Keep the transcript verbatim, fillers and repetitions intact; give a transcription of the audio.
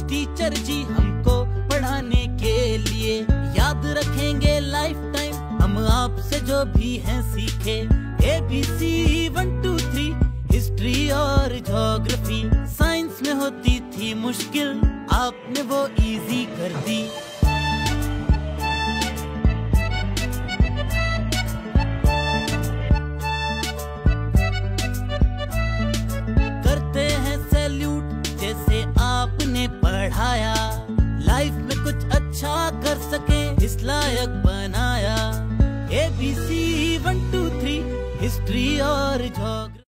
Teacher जी हमको पढ़ाने के लिए। याद रखेंगे लाइफ टाइम हम आपसे जो भी हैं सीखे। A B C one two three, history और ज्योग्राफी। साइंस में होती थी मुश्किल, आपने वो इजी कर दी। करते हैं सैल्यूट जैसे आपने पढ़ाया। लाइफ में कुछ अच्छा कर सके इस लायक बनाया। A B C one two three, history और ज्योग्राफी।